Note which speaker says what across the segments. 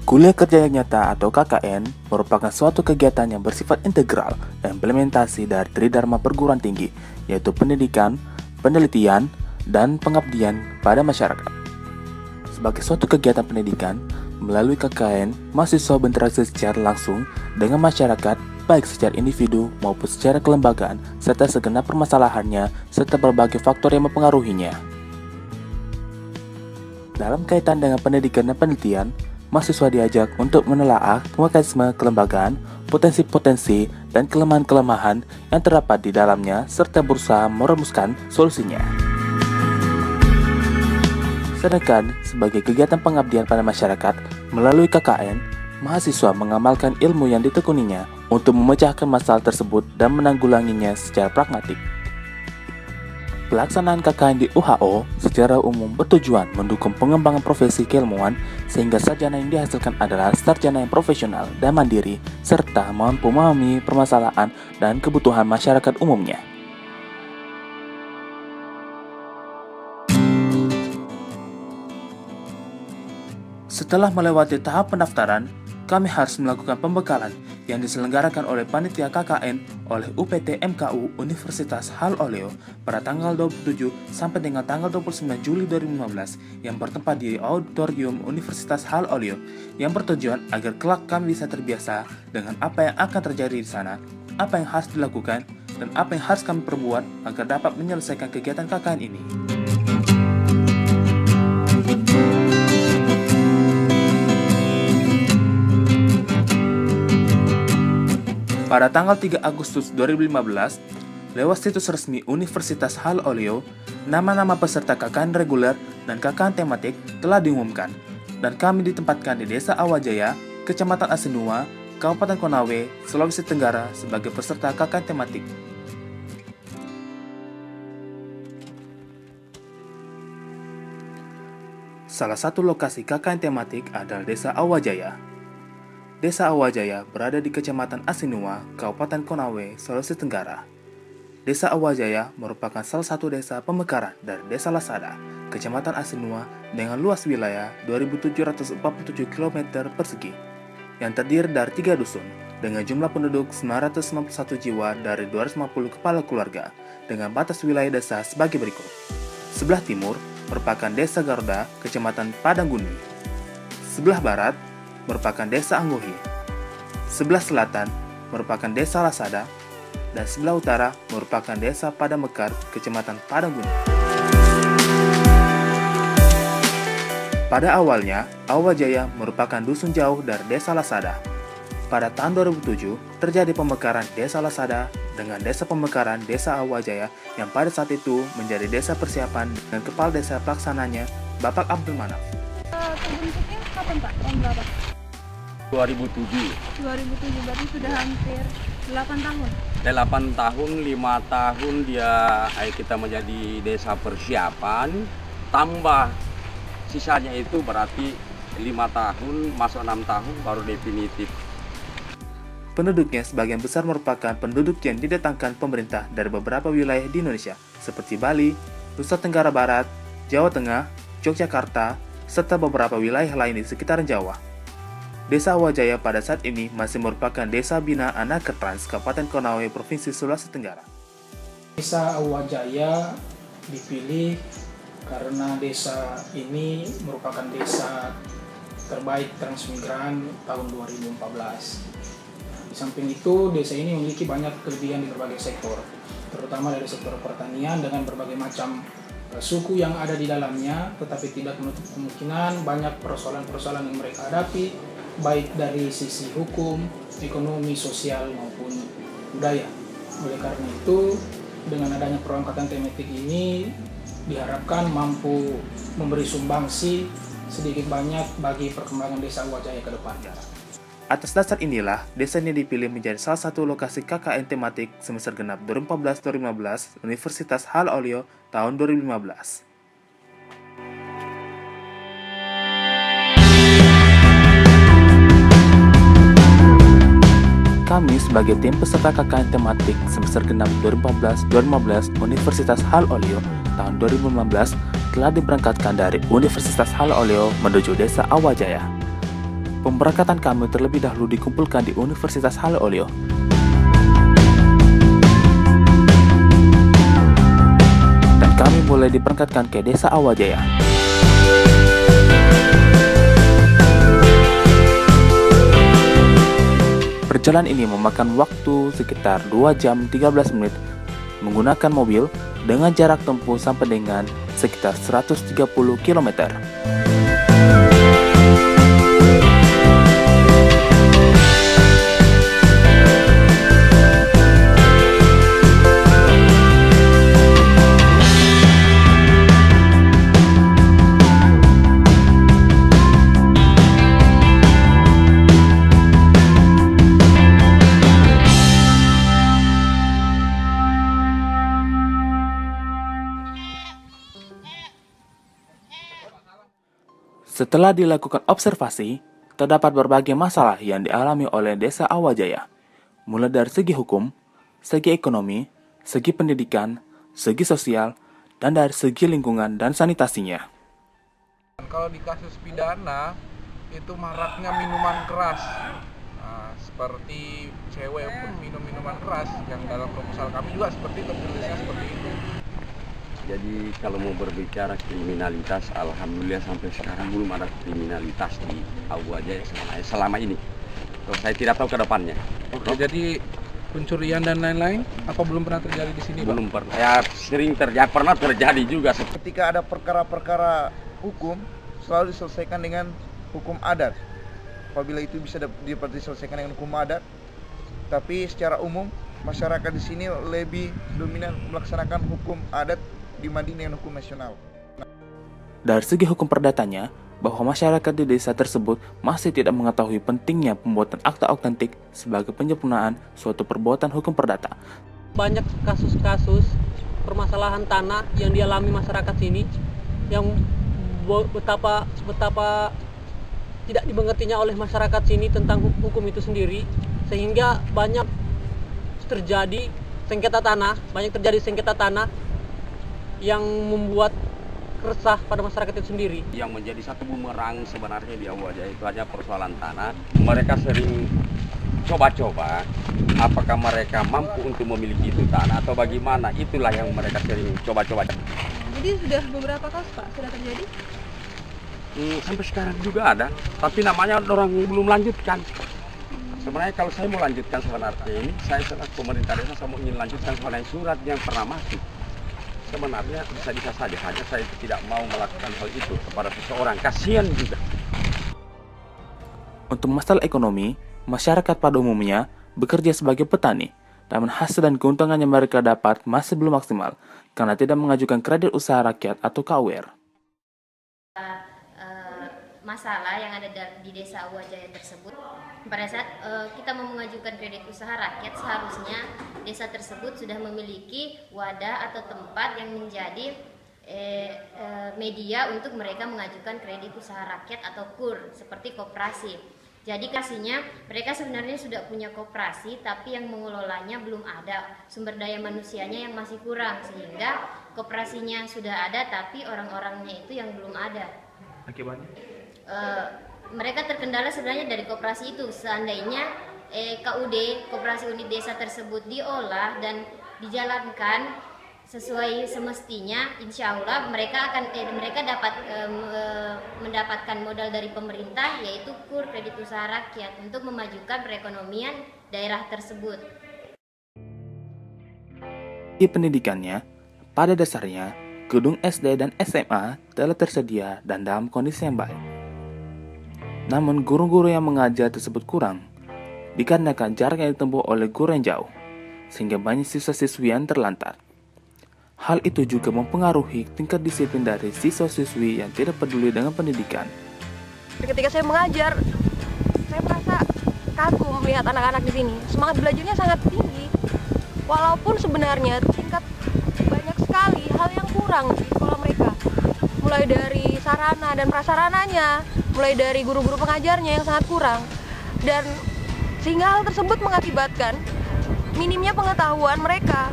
Speaker 1: Kuliah Kerja Nyata atau KKN merupakan suatu kegiatan yang bersifat integral dan implementasi dari Tridharma perguruan tinggi, yaitu pendidikan, penelitian, dan pengabdian pada masyarakat. Sebagai suatu kegiatan pendidikan, melalui KKN, mahasiswa berinteraksi secara langsung dengan masyarakat, baik secara individu maupun secara kelembagaan, serta segenap permasalahannya, serta berbagai faktor yang mempengaruhinya. Dalam kaitan dengan pendidikan dan penelitian, mahasiswa diajak untuk menelaah mekanisme kelembagaan, potensi-potensi, dan kelemahan-kelemahan yang terdapat di dalamnya, serta berusaha merumuskan solusinya. Sedangkan, sebagai kegiatan pengabdian pada masyarakat, melalui KKN, mahasiswa mengamalkan ilmu yang ditekuninya untuk memecahkan masalah tersebut dan menanggulanginya secara pragmatik. Pelaksanaan KKN di UHO secara umum bertujuan mendukung pengembangan profesi keilmuan sehingga sarjana yang dihasilkan adalah sarjana yang profesional dan mandiri serta mampu memahami permasalahan dan kebutuhan masyarakat umumnya. Setelah melewati tahap pendaftaran, kami harus melakukan pembekalan yang diselenggarakan oleh panitia KKN oleh UPT MKU Universitas Hal Oleo pada tanggal 27 sampai dengan tanggal 29 Juli 2015 yang bertempat di Auditorium Universitas Hal Oleo yang bertujuan agar kelak kami bisa terbiasa dengan apa yang akan terjadi di sana, apa yang harus dilakukan, dan apa yang harus kami perbuat agar dapat menyelesaikan kegiatan KKN ini. Pada tanggal 3 Agustus 2015, lewat situs resmi Universitas Hal Oleo, nama-nama peserta KKN reguler dan KKN tematik telah diumumkan, dan kami ditempatkan di Desa Awajaya, Kecamatan Asinua, Kabupaten Konawe, Sulawesi Tenggara sebagai peserta KKN tematik. Salah satu lokasi KKN tematik adalah Desa Awajaya. Desa Awajaya berada di Kecamatan Asinua, Kabupaten Konawe, Sulawesi Tenggara. Desa Awajaya merupakan salah satu desa pemekaran dari Desa Lasada, Kecamatan Asinua dengan luas wilayah 2.747 km persegi, yang terdiri dari 3 dusun, dengan jumlah penduduk 991 jiwa dari 250 kepala keluarga, dengan batas wilayah desa sebagai berikut. Sebelah timur merupakan Desa Garuda, Kecamatan Padangguni. Sebelah barat merupakan Desa Anggohi, sebelah selatan merupakan Desa Lasada, dan sebelah utara merupakan Desa Padamekar, Kecamatan Padangguni. Pada awalnya, Awajaya merupakan dusun jauh dari Desa Lasada. Pada tahun 2007, terjadi pemekaran Desa Lasada dengan Desa Pemekaran Desa Awajaya yang pada saat itu menjadi desa persiapan dan kepala desa pelaksananya Bapak Abdul Manaf.
Speaker 2: Terbentuknya kapan Pak? Tahun berapa?
Speaker 3: 2007
Speaker 2: berarti sudah hampir 8 tahun.
Speaker 3: 8 tahun, 5 tahun kita menjadi desa persiapan, tambah sisanya itu berarti 5 tahun, masuk 6 tahun baru definitif.
Speaker 1: Penduduknya sebagian besar merupakan penduduk yang didatangkan pemerintah dari beberapa wilayah di Indonesia, seperti Bali, Nusa Tenggara Barat, Jawa Tengah, Yogyakarta, serta beberapa wilayah lain di sekitaran Jawa. Desa Awajaya pada saat ini masih merupakan desa binaan Nakertrans, Kabupaten Konawe, Provinsi Sulawesi Tenggara.
Speaker 4: Desa Awajaya dipilih karena desa ini merupakan desa terbaik transmigran tahun 2014. Di samping itu, desa ini memiliki banyak kelebihan di berbagai sektor, terutama dari sektor pertanian dengan berbagai macam suku yang ada di dalamnya, tetapi tidak menutup kemungkinan banyak persoalan-persoalan yang mereka hadapi, baik dari sisi hukum, ekonomi, sosial, maupun budaya. Oleh karena itu, dengan adanya perangkatan tematik ini diharapkan mampu memberi sumbangsi sedikit banyak bagi perkembangan Desa Awajaya ke depannya.
Speaker 1: Atas dasar inilah, desa ini dipilih menjadi salah satu lokasi KKN tematik semester genap 2014-2015 Universitas Hal Oleo tahun 2015. Kami sebagai tim peserta KKN tematik semester genap 2014-2015 Universitas Hal Oleo tahun 2015 telah diberangkatkan dari Universitas Hal Oleo menuju Desa Awajaya. Pemberangkatan kami terlebih dahulu dikumpulkan di Universitas Halleolio. Dan kami mulai diberangkatkan ke Desa Awajaya. Perjalanan ini memakan waktu sekitar 2 jam 13 menit menggunakan mobil dengan jarak tempuh sampai dengan sekitar 130 km. Setelah dilakukan observasi, terdapat berbagai masalah yang dialami oleh Desa Awajaya, mulai dari segi hukum, segi ekonomi, segi pendidikan, segi sosial, dan dari segi lingkungan dan sanitasinya.
Speaker 5: Kalau di kasus pidana, itu maraknya minuman keras. Nah, seperti cewek pun minum minuman keras, yang dalam proposal kami juga seperti itu, tulisnya seperti itu.
Speaker 3: Jadi kalau mau berbicara kriminalitas, alhamdulillah sampai sekarang belum ada kriminalitas di Awajaya selama ini. Terus saya tidak tahu ke depannya.
Speaker 5: Oke, jadi pencurian dan lain-lain apa belum pernah terjadi di sini, Pak?
Speaker 3: Belum pernah. Ya sering terjadi, pernah terjadi juga.
Speaker 6: Ketika ada perkara-perkara hukum selalu diselesaikan dengan hukum adat. Apabila itu bisa dapat diselesaikan dengan hukum adat, tapi secara umum masyarakat di sini lebih dominan melaksanakan hukum adat dibanding dengan hukum nasional.
Speaker 1: Dari segi hukum perdatanya, bahwa masyarakat di desa tersebut masih tidak mengetahui pentingnya pembuatan akta autentik sebagai penyempurnaan suatu perbuatan hukum perdata.
Speaker 7: Banyak kasus-kasus permasalahan tanah yang dialami masyarakat sini yang betapa tidak dimengertinya oleh masyarakat sini tentang hukum itu sendiri, sehingga banyak terjadi sengketa tanah yang membuat resah pada masyarakat itu sendiri.
Speaker 3: Yang menjadi satu bumerang sebenarnya di Awajaya itu hanya persoalan tanah. Mereka sering coba-coba apakah mereka mampu untuk memiliki itu tanah atau bagaimana. Itulah yang mereka sering coba-coba.
Speaker 2: Jadi sudah beberapa kasus, Pak, sudah terjadi?
Speaker 3: Sampai sekarang juga ada, tapi namanya orang belum lanjutkan. Sebenarnya kalau saya mau lanjutkan sebenarnya ini, saya selaku pemerintah desa saya mau ingin lanjutkan sebenarnya surat yang pernah masuk. Sebenarnya bisa saja, hanya saya tidak mau melakukan hal itu kepada seseorang, kasihan juga.
Speaker 1: Untuk masalah ekonomi, masyarakat pada umumnya bekerja sebagai petani, namun hasil dan keuntungan yang mereka dapat masih belum maksimal karena tidak mengajukan kredit usaha rakyat atau KUR.
Speaker 8: Masalah yang ada di Desa Awajaya tersebut, pada saat kita mau mengajukan kredit usaha rakyat, seharusnya desa tersebut sudah memiliki wadah atau tempat yang menjadi media untuk mereka mengajukan kredit usaha rakyat atau KUR seperti koperasi. Jadi kasihnya mereka sebenarnya sudah punya koperasi, tapi yang mengelolanya belum ada, sumber daya manusianya yang masih kurang, sehingga koperasinya sudah ada tapi orang-orangnya itu yang belum ada.
Speaker 1: Akibatnya?
Speaker 8: Mereka terkendala sebenarnya dari koperasi itu. Seandainya KUD, koperasi unit desa tersebut diolah dan dijalankan sesuai semestinya, insya Allah mereka dapat mendapatkan modal dari pemerintah, yaitu KUR, kredit usaha rakyat, untuk memajukan perekonomian daerah tersebut.
Speaker 1: Di pendidikannya, pada dasarnya gedung SD dan SMA telah tersedia dan dalam kondisi yang baik. Namun guru-guru yang mengajar tersebut kurang, dikarenakan jarak yang ditempuh oleh guru yang jauh, sehingga banyak siswa-siswi yang terlantar. Hal itu juga mempengaruhi tingkat disiplin dari siswa-siswi yang tidak peduli dengan pendidikan.
Speaker 9: Ketika saya mengajar, saya merasa kagum melihat anak-anak di sini. Semangat belajarnya sangat tinggi. Walaupun sebenarnya tingkat banyak sekali hal yang kurang di sekolah mereka. Mulai dari sarana dan prasarananya, mulai dari guru-guru pengajarnya yang sangat kurang. Dan sehingga hal tersebut mengakibatkan minimnya pengetahuan mereka.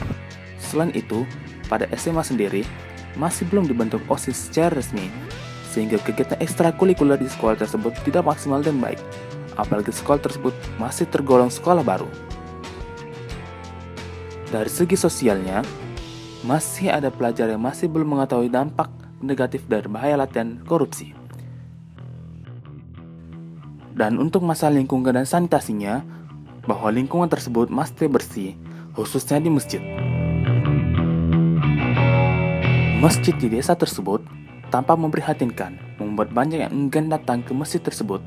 Speaker 1: Selain itu, pada SMA sendiri masih belum dibentuk OSIS secara resmi, sehingga kegiatan ekstrakurikuler di sekolah tersebut tidak maksimal dan baik, apalagi sekolah tersebut masih tergolong sekolah baru. Dari segi sosialnya, masih ada pelajar yang masih belum mengetahui dampak negatif dari bahaya latihan korupsi. Dan untuk masalah lingkungan dan sanitasinya, bahwa lingkungan tersebut masih bersih, khususnya di masjid. Masjid di desa tersebut tampak memprihatinkan, membuat banyak yang enggan datang ke masjid tersebut.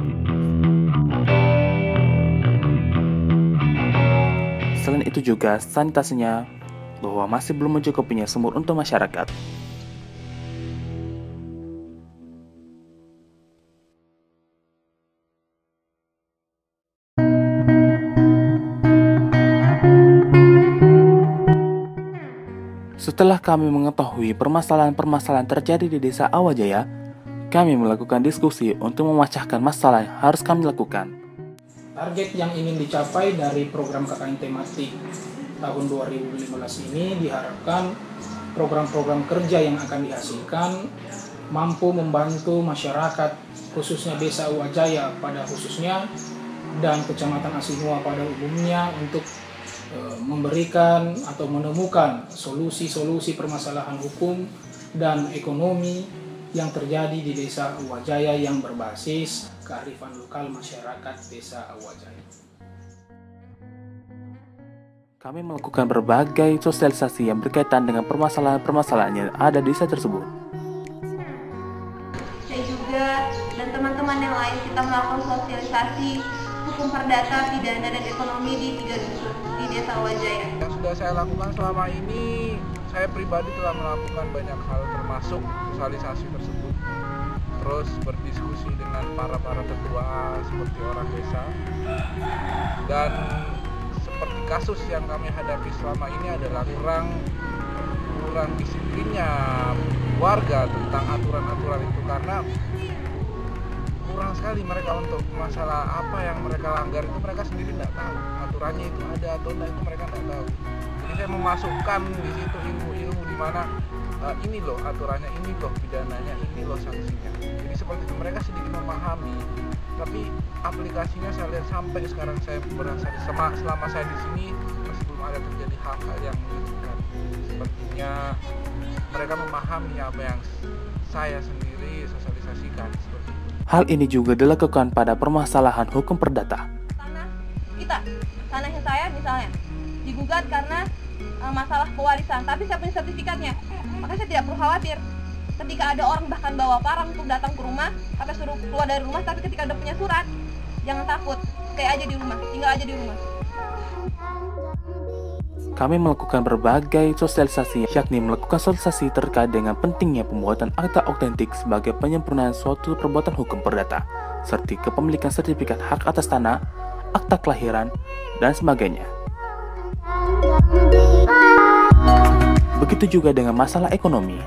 Speaker 1: Selain itu juga sanitasinya bahwa masih belum mencukupinya sumur untuk masyarakat. Setelah kami mengetahui permasalahan-permasalahan terjadi di Desa Awajaya, kami melakukan diskusi untuk memecahkan masalah yang harus kami lakukan.
Speaker 4: Target yang ingin dicapai dari program KKN tematik tahun 2015 ini diharapkan program-program kerja yang akan dihasilkan mampu membantu masyarakat, khususnya Desa Awajaya pada khususnya dan Kecamatan Asinua pada umumnya untuk memberikan atau menemukan solusi-solusi permasalahan hukum dan ekonomi yang terjadi di Desa Awajaya yang berbasis kearifan lokal masyarakat Desa Awajaya.
Speaker 1: Kami melakukan berbagai sosialisasi yang berkaitan dengan permasalahan-permasalahan yang ada di desa tersebut.
Speaker 10: Saya juga dan teman-teman yang lain kita melakukan sosialisasi hukum perdata, pidana, dan ekonomi di 3 dusun di Desa Awajaya.
Speaker 5: Yang sudah saya lakukan selama ini, saya pribadi telah melakukan banyak hal termasuk sosialisasi tersebut. Terus berdiskusi dengan para tetua seperti orang desa. Dan seperti kasus yang kami hadapi selama ini adalah kurang disiplinnya warga tentang aturan-aturan itu, karena kurang sekali mereka untuk masalah apa yang mereka langgar itu mereka sendiri tidak tahu, aturannya itu ada atau tidak itu mereka tidak tahu. Jadi saya memasukkan di situ ilmu-ilmu di mana ini loh aturannya, ini loh pidananya, ini loh sanksinya. Jadi seperti itu mereka sedikit memahami, tapi aplikasinya saya lihat sampai sekarang saya berasa selama saya di sini masih belum ada terjadi hal-hal yang menyedihkan. Sepertinya mereka memahami apa yang saya sendiri sosialisasikan seperti itu.
Speaker 1: Hal ini juga dilakukan pada permasalahan hukum perdata.
Speaker 10: Tanahnya saya misalnya digugat karena masalah pewarisan, tapi saya punya sertifikatnya, maka saya tidak perlu khawatir. Ketika ada orang bahkan bawa parang untuk datang ke rumah, atau suruh keluar dari rumah, tapi ketika udah punya surat, jangan takut, stay aja di rumah, tinggal aja di rumah.
Speaker 1: Kami melakukan berbagai sosialisasi, yakni melakukan sosialisasi terkait dengan pentingnya pembuatan akta autentik sebagai penyempurnaan suatu perbuatan hukum perdata, seperti kepemilikan sertifikat hak atas tanah, akta kelahiran, dan sebagainya. Begitu juga dengan masalah ekonomi.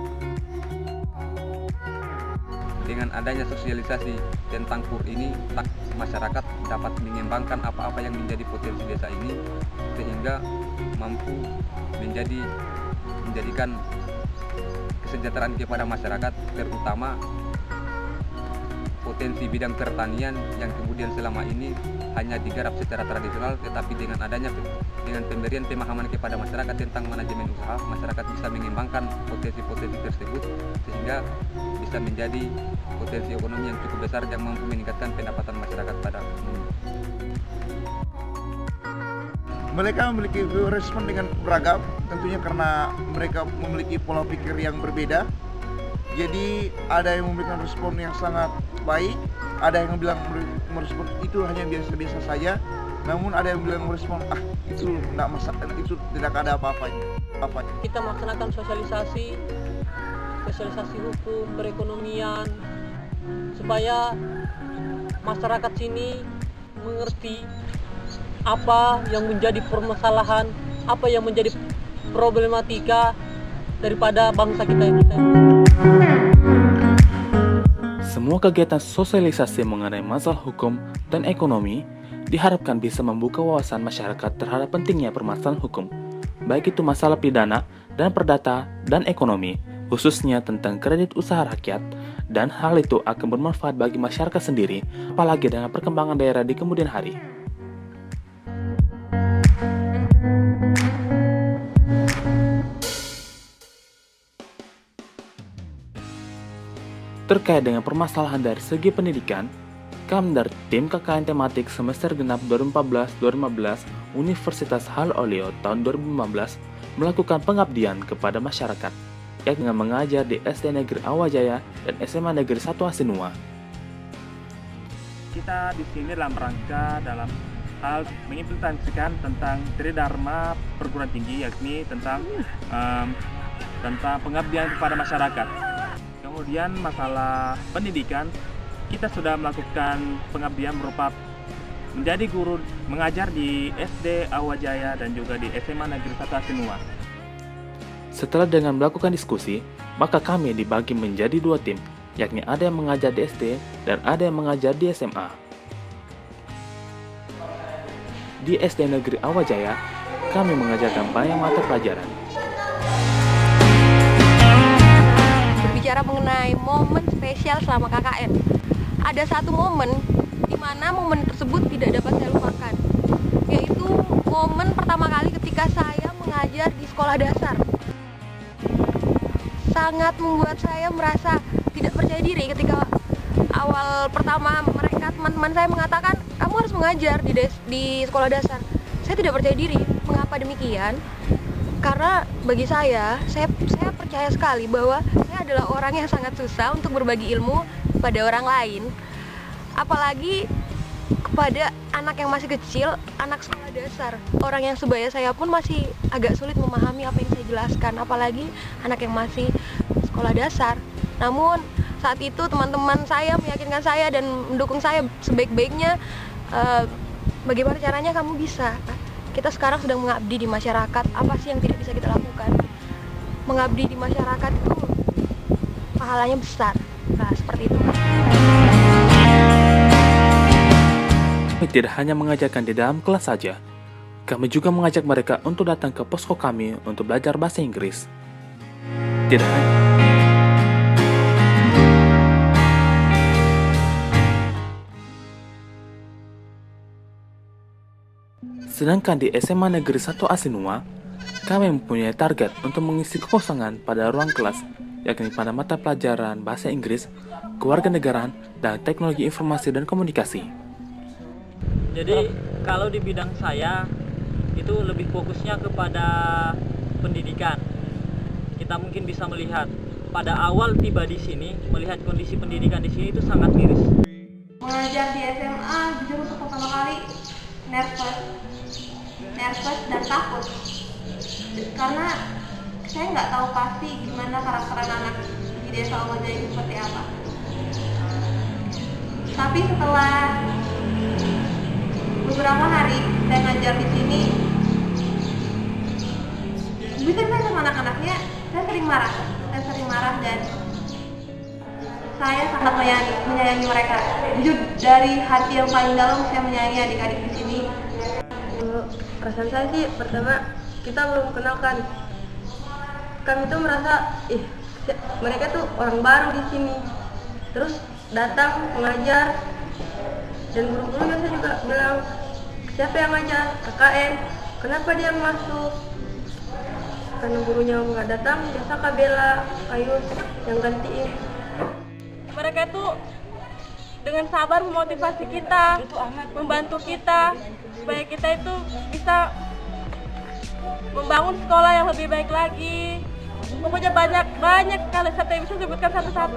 Speaker 3: Dengan adanya sosialisasi tentang KUR ini, masyarakat dapat mengembangkan apa-apa yang menjadi potensi desa ini, sehingga mampu menjadikan kesejahteraan kepada masyarakat, terutama potensi bidang pertanian yang kemudian selama ini hanya digarap secara tradisional, tetapi dengan pemberian pemahaman kepada masyarakat tentang manajemen usaha, masyarakat bisa mengembangkan potensi-potensi tersebut sehingga bisa menjadi potensi ekonomi yang cukup besar yang mampu meningkatkan pendapatan masyarakat pada umumnya.
Speaker 6: Mereka memiliki respon dengan beragam, tentunya karena mereka memiliki pola pikir yang berbeda. Jadi ada yang memberikan respon yang sangat baik, ada yang bilang merespon itu hanya biasa-biasa saja, namun ada yang bilang merespon itu tidak masalah, itu tidak ada apa-apanya.
Speaker 7: Kita melaksanakan sosialisasi hukum, perekonomian, supaya masyarakat sini mengerti apa yang menjadi permasalahan, apa yang menjadi problematika daripada bangsa kita ini.
Speaker 1: Semua kegiatan sosialisasi mengenai masalah hukum dan ekonomi diharapkan bisa membuka wawasan masyarakat terhadap pentingnya permasalahan hukum, baik itu masalah pidana dan perdata dan ekonomi, khususnya tentang kredit usaha rakyat, dan hal itu akan bermanfaat bagi masyarakat sendiri, apalagi dengan perkembangan daerah di kemudian hari. Terkait dengan permasalahan dari segi pendidikan, kami dari tim KKN tematik semester genap 2014-2015 Universitas Hal Oleo tahun 2015 melakukan pengabdian kepada masyarakat, yakni dengan mengajar di SD Negeri Awajaya dan SMA Negeri 1 Asinua. Kita di sini dalam rangka dalam hal mengimplementasikan tentang Tridharma perguruan tinggi, yakni tentang pengabdian kepada masyarakat. Kemudian masalah pendidikan, kita sudah melakukan pengabdian berupa menjadi guru mengajar di SD Awajaya dan juga di SMA Negeri 1 Asinua. Setelah dengan melakukan diskusi, maka kami dibagi menjadi 2 tim, yakni ada yang mengajar di SD dan ada yang mengajar di SMA. Di SD Negeri Awajaya, kami mengajarkan banyak mata pelajaran.
Speaker 9: Berbicara mengenai momen spesial selama KKN, ada satu momen di mana momen tersebut tidak dapat saya lupakan, yaitu momen pertama kali ketika saya mengajar di sekolah dasar. Sangat membuat saya merasa tidak percaya diri ketika awal pertama mereka teman-teman saya mengatakan kamu harus mengajar di sekolah dasar. Saya tidak percaya diri. Mengapa demikian? Karena bagi saya percaya sekali bahwa saya adalah orang yang sangat susah untuk berbagi ilmu pada orang lain, apalagi kepada anak yang masih kecil, anak sekolah dasar. Orang yang sebaya saya pun masih agak sulit memahami apa yang saya jelaskan, apalagi anak yang masih sekolah dasar. Namun saat itu teman-teman saya meyakinkan saya dan mendukung saya sebaik-baiknya. Bagaimana caranya kamu bisa? Kita sekarang sedang mengabdi di masyarakat, apa sih yang tidak bisa kita lakukan? Mengabdi di masyarakat itu pahalanya besar. Nah, seperti itu.
Speaker 1: Kami tidak hanya mengajarkan di dalam kelas saja, kami juga mengajak mereka untuk datang ke posko kami untuk belajar bahasa Inggris. Tidak hanya Sedangkan di SMA Negeri 1 Asinua, kami mempunyai target untuk mengisi kekosongan pada ruang kelas, yakni pada mata pelajaran bahasa Inggris, kewarganegaraan, dan teknologi informasi dan komunikasi.
Speaker 7: Jadi kalau di bidang saya itu lebih fokusnya kepada pendidikan. Kita mungkin bisa melihat pada awal tiba di sini, melihat kondisi pendidikan di sini itu sangat miris.
Speaker 10: Mengajar di SMA jujur untuk pertama kali nervous dan takut, karena saya nggak tahu pasti gimana karakter anak di desa Awajaya itu seperti apa. Tapi setelah beberapa hari saya ngajar di sini, bisa sama anak-anaknya, saya sering marah dan saya sangat menyayangi mereka. Jujur dari hati yang paling dalam saya menyayangi adik-adik di sini. Perasaan saya sih, pertama kita belum kenalkan. Kami tuh merasa, mereka tuh orang baru di sini. Terus datang mengajar, dan guru-gurunya saya juga bilang, siapa yang ngajar? KKN. Kenapa dia masuk? Karena gurunya nggak datang, biasa Kak Bella, Ayus yang gantiin. Mereka tuh dengan sabar memotivasi kita, membantu kita supaya kita itu bisa membangun sekolah yang lebih baik lagi. Pokoknya banyak sekali, saya bisa sebutkan satu-satu.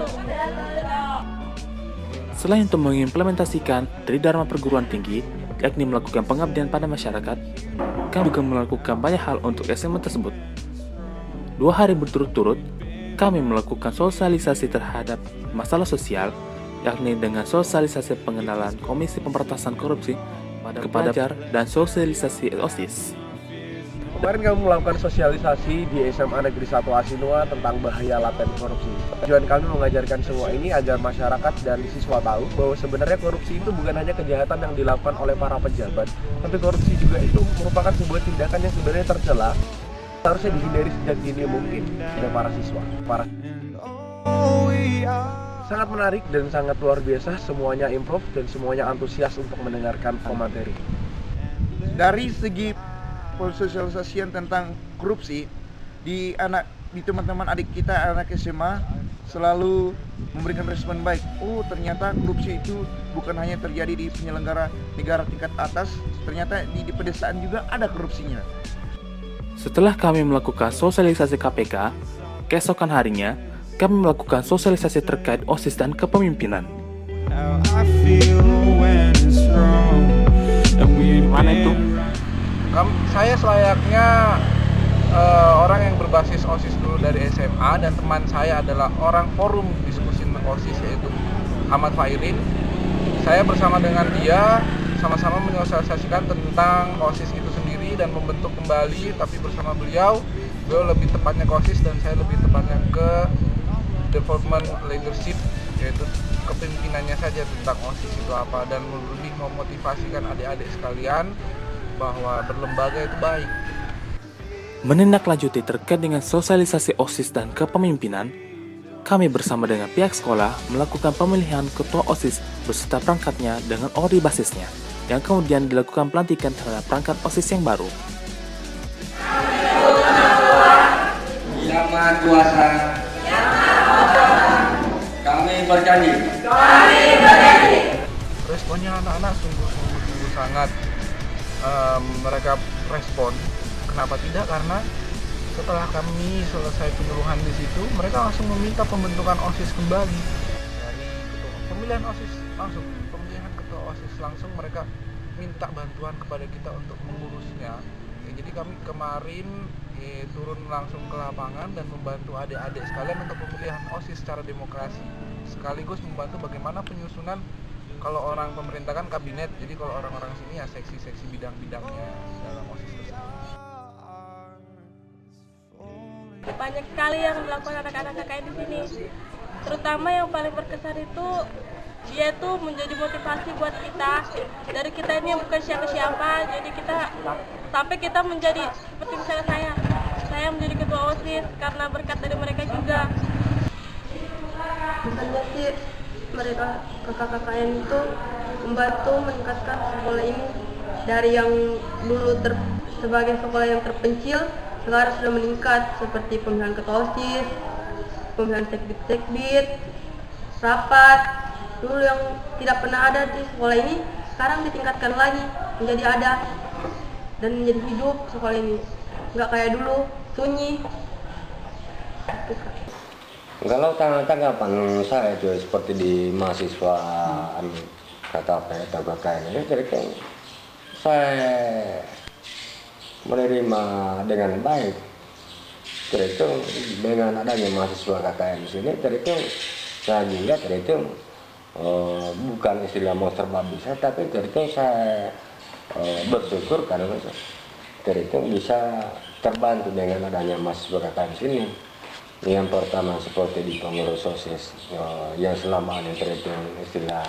Speaker 1: Selain untuk mengimplementasikan Tridharma perguruan tinggi, yakni melakukan pengabdian pada masyarakat, kami juga melakukan banyak hal untuk SMA tersebut. 2 hari berturut-turut, kami melakukan sosialisasi terhadap masalah sosial, yakni dengan sosialisasi pengenalan Komisi Pemberantasan Korupsi kepada pelajar dan sosialisasi OSIS.
Speaker 11: Kemarin kami melakukan sosialisasi di SMA Negeri 1 Asinua tentang bahaya laten korupsi. Tujuan kami mengajarkan semua ini agar masyarakat dan siswa tahu bahwa sebenarnya korupsi itu bukan hanya kejahatan yang dilakukan oleh para pejabat, tapi korupsi juga itu merupakan sebuah tindakan yang sebenarnya tercela. Harusnya dihindari sejak dini mungkin oleh para siswa. Sangat menarik dan sangat luar biasa, semuanya improve dan semuanya antusias untuk mendengarkan pemateri.
Speaker 6: Dari segi sosialisasian tentang korupsi di teman-teman adik kita anak SMA selalu memberikan respon baik. Oh, ternyata korupsi itu bukan hanya terjadi di penyelenggara negara tingkat atas, ternyata di pedesaan juga ada korupsinya.
Speaker 1: Setelah kami melakukan sosialisasi KPK, keesokan harinya kami melakukan sosialisasi terkait OSIS dan kepemimpinan. Gimana itu?
Speaker 5: Saya selayaknya orang yang berbasis OSIS dulu dari SMA, dan teman saya adalah orang forum diskusi OSIS yaitu Ahmad Fairin. Saya bersama dengan dia sama-sama menyosialisasikan tentang OSIS itu sendiri dan membentuk kembali, tapi bersama beliau lebih tepatnya ke OSIS dan saya lebih tepatnya ke development leadership, yaitu kepemimpinannya saja tentang OSIS itu apa, dan lebih memotivasikan adik-adik sekalian bahwa berlembaga itu baik.
Speaker 1: Menindaklanjuti terkait dengan sosialisasi OSIS dan kepemimpinan, kami bersama dengan pihak sekolah melakukan pemilihan ketua OSIS beserta perangkatnya dengan ori basisnya, yang kemudian dilakukan pelantikan terhadap perangkat OSIS yang baru.
Speaker 3: Yang Maha Kuasa, kami berjanji.
Speaker 5: Responnya anak-anak sungguh sangat mereka respon. Kenapa tidak? Karena setelah kami selesai penyuluhan di situ, mereka langsung meminta pembentukan OSIS kembali. Dari pemilihan OSIS langsung, pemilihan ketua OSIS langsung mereka minta bantuan kepada kita untuk mengurusnya. Jadi kami kemarin turun langsung ke lapangan dan membantu adik-adik sekalian untuk pemilihan OSIS secara demokrasi, sekaligus membantu bagaimana penyusunan. Kalau orang pemerintah kan kabinet, jadi kalau orang-orang sini ya seksi-seksi bidang-bidangnya dalam OSIS tersebut.
Speaker 10: Banyak sekali yang dilakukan anak-anak KKN di sini. Terutama yang paling berkesan itu dia tuh menjadi motivasi buat kita. Dari kita ini bukan siapa-siapa, jadi sampai kita menjadi seperti misalnya saya menjadi ketua OSIS karena berkat dari mereka juga.
Speaker 12: Misalnya sih mereka KKN itu membantu meningkatkan sekolah ini dari yang dulu sebagai sekolah yang terpencil, sekarang sudah meningkat seperti pemilihan ketua OSIS, pemilihan sekbid, rapat. Dulu yang tidak pernah ada di sekolah ini, sekarang ditingkatkan lagi menjadi ada dan menjadi hidup sekolah ini. Nggak kayak dulu, sunyi.
Speaker 13: Kalau tanggapan saya itu seperti di mahasiswa KKP atau KKN ini, jadi saya menerima dengan baik. Jadi dengan adanya mahasiswa KKN di sini, jadi saya lihat bukan istilah monster babi saya, tapi saya bersyukur karena bisa terbantu dengan adanya mahasiswa KKN di sini. Yang pertama seperti di pengurus OSIS yang selama ini istilah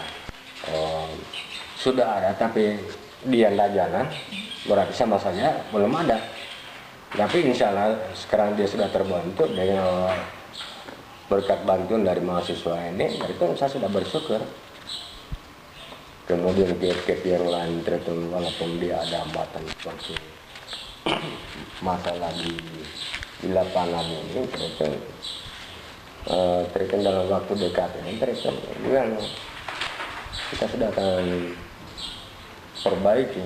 Speaker 13: sudah ada tapi dia tidak jalan, berarti sama saja belum ada. Tapi insya Allah sekarang dia sudah terbantu dengan berkat bantuan dari mahasiswa ini, itu saya sudah bersyukur. Kemudian pihak lain walaupun dia ada hambatan seperti masalah di lapangan ini, dalam waktu dekat ini juga kita sudah akan perbaiki.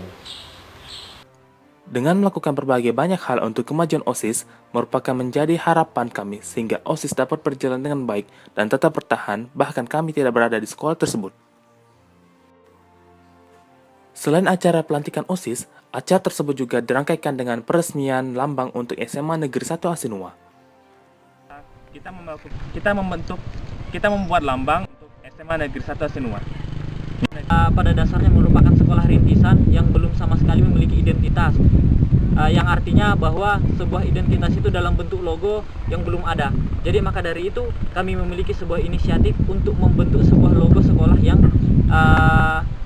Speaker 1: Dengan melakukan berbagai banyak hal untuk kemajuan OSIS merupakan menjadi harapan kami sehingga OSIS dapat berjalan dengan baik dan tetap bertahan bahkan kami tidak berada di sekolah tersebut. Selain acara pelantikan OSIS, acara tersebut juga dirangkaikan dengan peresmian lambang untuk SMA Negeri 1 Asinua.
Speaker 14: Kita membuat lambang untuk SMA Negeri 1 Asinua.
Speaker 7: Pada dasarnya merupakan sekolah rintisan yang belum sama sekali memiliki identitas, yang artinya bahwa sebuah identitas itu dalam bentuk logo yang belum ada. Jadi maka dari itu kami memiliki sebuah inisiatif untuk membentuk sebuah logo sekolah yang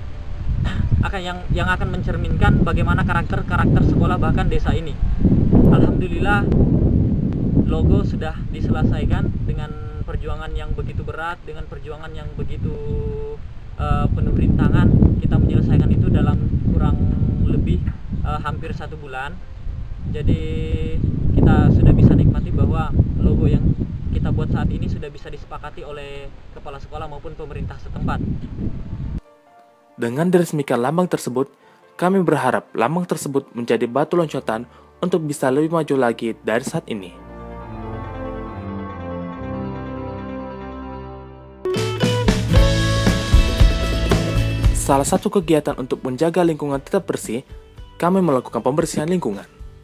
Speaker 7: akan mencerminkan bagaimana karakter sekolah bahkan desa ini. alhamdulillah logo sudah diselesaikan dengan perjuangan yang begitu berat, dengan perjuangan yang begitu penuh rintangan. Kita menyelesaikan itu dalam kurang lebih hampir 1 bulan. Jadi kita sudah bisa nikmati bahwa logo yang kita buat saat ini sudah bisa disepakati oleh kepala sekolah maupun pemerintah setempat.
Speaker 1: Dengan diresmikan lambang tersebut, kami berharap lambang tersebut menjadi batu loncatan untuk bisa lebih maju lagi dari saat ini. Salah satu kegiatan untuk menjaga lingkungan tetap bersih, kami melakukan pembersihan lingkungan.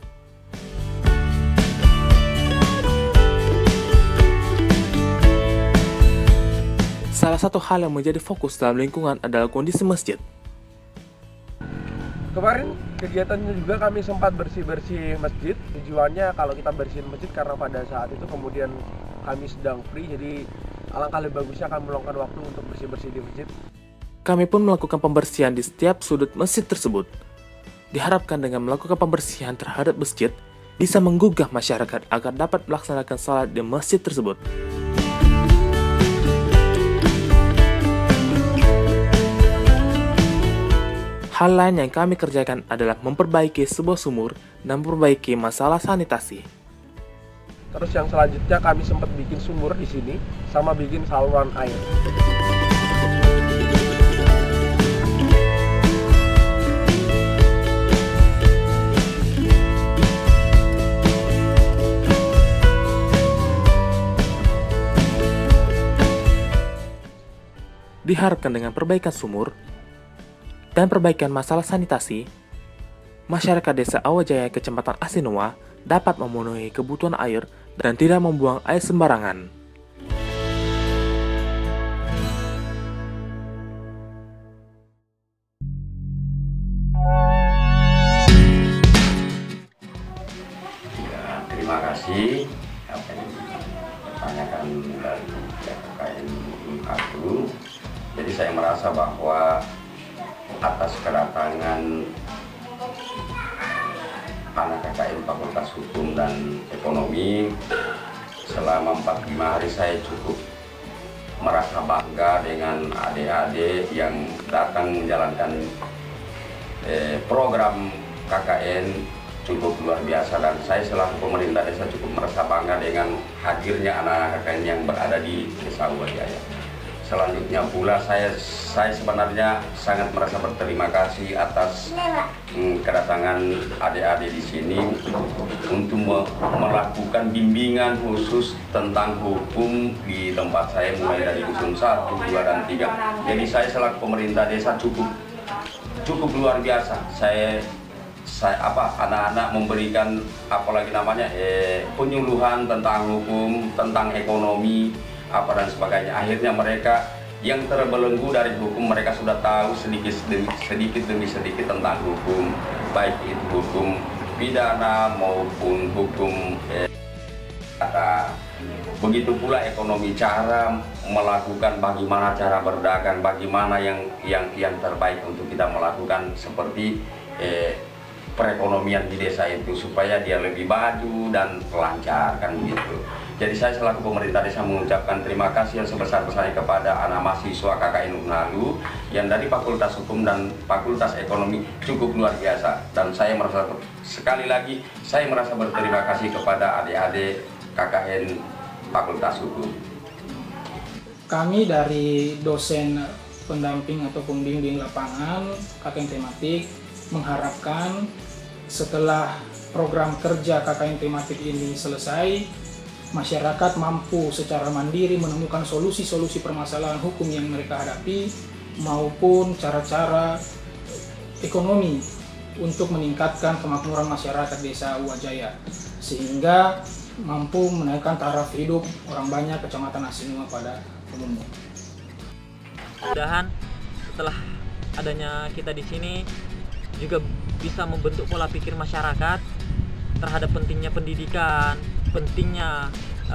Speaker 1: Salah satu hal yang menjadi fokus dalam lingkungan adalah kondisi masjid.
Speaker 11: Kemarin kegiatannya juga kami sempat bersih-bersih masjid. Tujuannya kalau kita bersihin masjid karena pada saat itu kemudian kami sedang free, jadi alangkah lebih bagusnya kami meluangkan waktu untuk bersih-bersih di masjid.
Speaker 1: Kami pun melakukan pembersihan di setiap sudut masjid tersebut. Diharapkan dengan melakukan pembersihan terhadap masjid, bisa menggugah masyarakat agar dapat melaksanakan salat di masjid tersebut. Hal lain yang kami kerjakan adalah memperbaiki sebuah sumur dan memperbaiki masalah sanitasi.
Speaker 11: Terus yang selanjutnya kami sempat bikin sumur di sini, sama bikin saluran air.
Speaker 1: Diharapkan dengan perbaikan sumur dan perbaikan masalah sanitasi, masyarakat Desa Awajaya Kecamatan Asinua dapat memenuhi kebutuhan air dan tidak membuang air sembarangan.
Speaker 3: Ya, terima kasih apa yang ditanyakan dari KKN Unhadu. Jadi saya merasa bahwa atas kedatangan anak KKN Fakultas Hukum dan Ekonomi selama 45 hari saya cukup merasa bangga dengan adik-adik yang datang menjalankan program KKN cukup luar biasa, dan saya selaku pemerintah desa cukup merasa bangga dengan hadirnya anak KKN yang berada di Desa Awajaya. Selanjutnya pula saya sebenarnya sangat merasa berterima kasih atas kedatangan adik-adik di sini untuk melakukan bimbingan khusus tentang hukum di tempat saya mulai dari dusun 1, 2, dan 3. Jadi saya selaku pemerintah desa cukup luar biasa. Saya anak-anak memberikan apalagi namanya penyuluhan tentang hukum, tentang ekonomi, apa dan sebagainya. Akhirnya mereka yang terbelenggu dari hukum, mereka sudah tahu sedikit demi sedikit tentang hukum, baik itu hukum pidana maupun hukum kata. Begitu pula ekonomi, cara melakukan bagaimana cara berdagang, bagaimana yang terbaik untuk kita melakukan seperti perekonomian di desa itu supaya dia lebih maju dan lancar, kan begitu. Jadi saya selaku pemerintah desa mengucapkan terima kasih yang sebesar-besarnya kepada anak mahasiswa KKN Unhadu yang dari Fakultas Hukum dan Fakultas Ekonomi cukup luar biasa. Dan saya merasa sekali lagi saya merasa berterima kasih kepada adik-adik KKN Fakultas Hukum.
Speaker 4: Kami dari dosen pendamping atau pembimbing lapangan KKN tematik mengharapkan setelah program kerja KKN tematik ini selesai, masyarakat mampu secara mandiri menemukan solusi-solusi permasalahan hukum yang mereka hadapi maupun cara-cara ekonomi untuk meningkatkan kemakmuran masyarakat Desa Awajaya sehingga mampu menaikkan taraf hidup orang banyak Kecamatan Asinua pada umumnya.
Speaker 7: Mudah-mudahan setelah adanya kita di sini juga bisa membentuk pola pikir masyarakat terhadap pentingnya pendidikan, pentingnya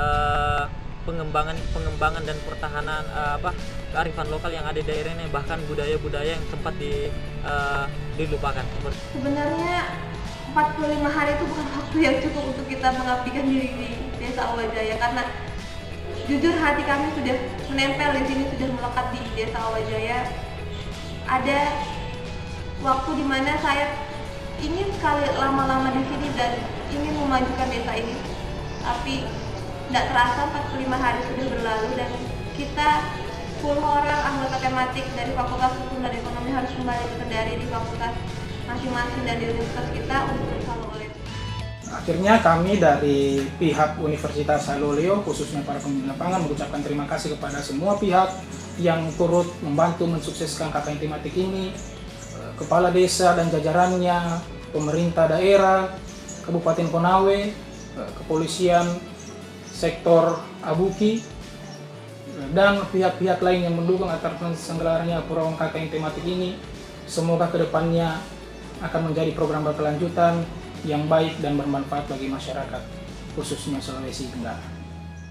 Speaker 7: pengembangan dan pertahanan kearifan lokal yang ada di daerah ini, bahkan budaya-budaya yang sempat dilupakan.
Speaker 10: Sebenarnya 45 hari itu bukan waktu yang cukup untuk kita mengabdikan diri di Desa Awajaya, karena jujur hati kami sudah menempel di sini, sudah melekat di Desa Awajaya. Ada waktu dimana saya ingin sekali lama-lama di sini dan ingin memajukan desa ini, tapi tidak terasa 45 hari sudah berlalu dan kita 10 orang anggota tematik dari Fakultas Hukum dan Ekonomi harus kembali ke Kendari di fakultas masing-masing dan di universitas kita untuk evaluasi.
Speaker 4: Akhirnya kami dari pihak Universitas Haloleo, khususnya para pemimpin lapangan, mengucapkan terima kasih kepada semua pihak yang turut membantu mensukseskan KKN tematik ini, kepala desa dan jajarannya, pemerintah daerah, Kabupaten Konawe, kepolisian sektor Abuki, dan pihak-pihak lain yang mendukung atas terselenggaranya program KKN tematik ini. Semoga kedepannya akan menjadi program berkelanjutan yang baik dan bermanfaat bagi masyarakat, khususnya Sulawesi Tenggara.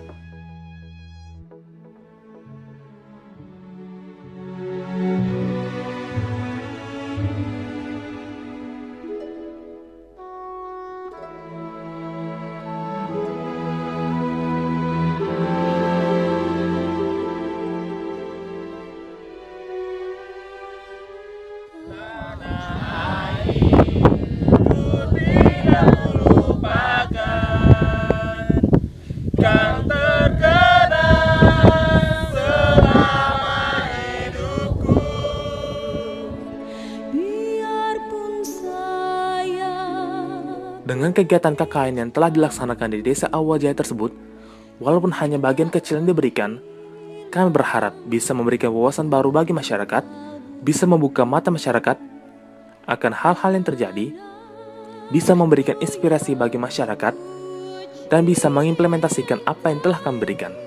Speaker 1: Dengan kegiatan KKN yang telah dilaksanakan di Desa Awajaya tersebut, walaupun hanya bagian kecil yang diberikan, kami berharap bisa memberikan wawasan baru bagi masyarakat, bisa membuka mata masyarakat akan hal-hal yang terjadi, bisa memberikan inspirasi bagi masyarakat, dan bisa mengimplementasikan apa yang telah kami berikan.